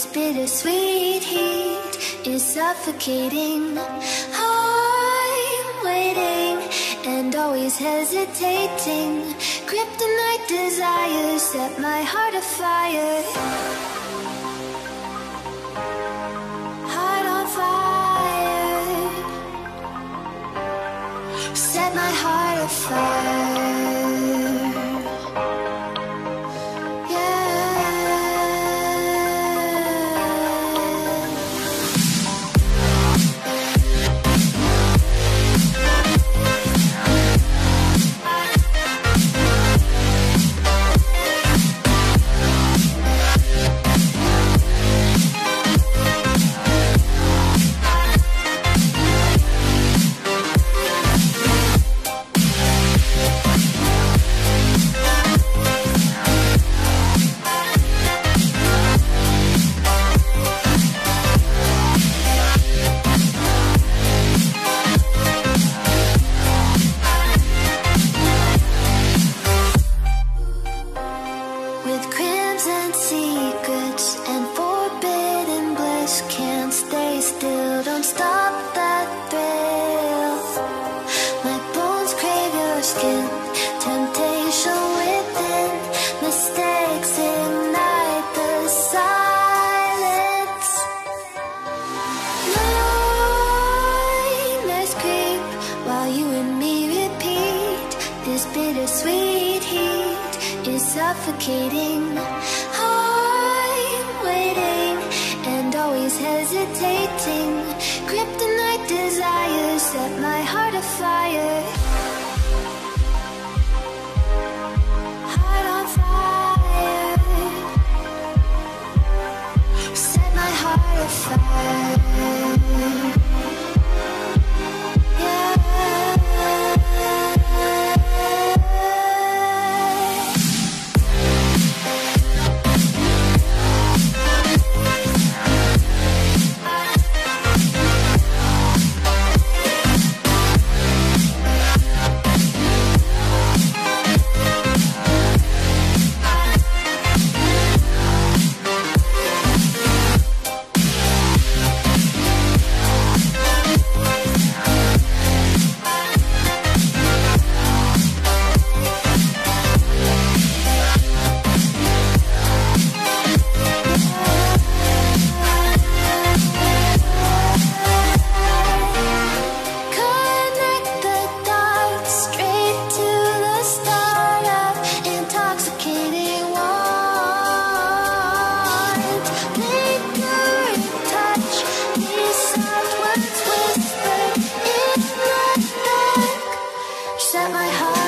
This bittersweet heat is suffocating. I'm waiting and always hesitating. Kryptonite desires set my heart afire. Heart on fire. Set my heart afire. With crimson secrets and forbidden bliss, can't stay still, don't stop that thrill. My bones crave your skin, temptation within, mistakes ignite the silence. Nightmares creep while you and me repeat. This bittersweet heat is suffocating. I'm waiting and always hesitating. Kryptonite desires set my heart afire. Heart on fire. Set my heart afire. Set my heart